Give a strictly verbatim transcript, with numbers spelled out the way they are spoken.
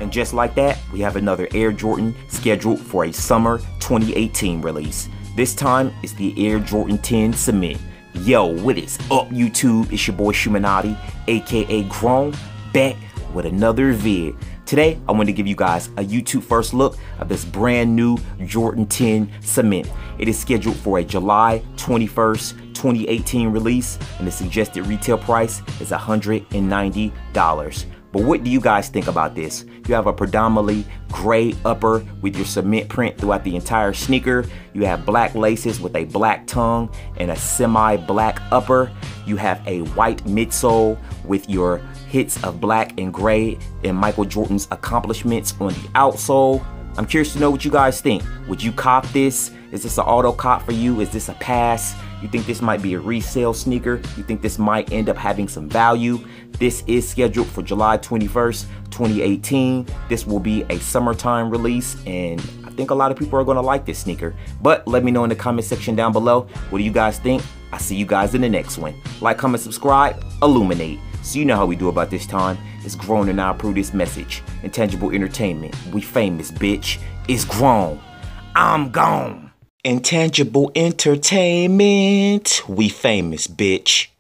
And just like that, we have another Air Jordan scheduled for a summer twenty eighteen release. This time, it's the Air Jordan ten Cement. Yo, what is up, YouTube? It's your boy Shumanati, aka Grown, back with another vid. Today, I want to give you guys a YouTube first look of this brand new Jordan ten Cement. It is scheduled for a July twenty-first, twenty eighteen release, and the suggested retail price is one hundred ninety dollars. But what do you guys think about this? You have a predominantly gray upper with your cement print throughout the entire sneaker. You have black laces with a black tongue and a semi-black upper. You have a white midsole with your hits of black and gray and Michael Jordan's accomplishments on the outsole. I'm curious to know what you guys think. Would you cop this? Is this an auto cop for you? Is this a pass? You think this might be a resale sneaker? You think this might end up having some value? This is scheduled for July twenty-first, twenty eighteen. This will be a summertime release, and I think a lot of people are gonna like this sneaker. But let me know in the comment section down below. What do you guys think? I'll see you guys in the next one. Like, comment, subscribe, illuminate. So you know how we do about this time. It's grown and I approve this message. Intangible Entertainment. We famous, bitch. It's grown. I'm gone. Intangible Entertainment. We famous, bitch.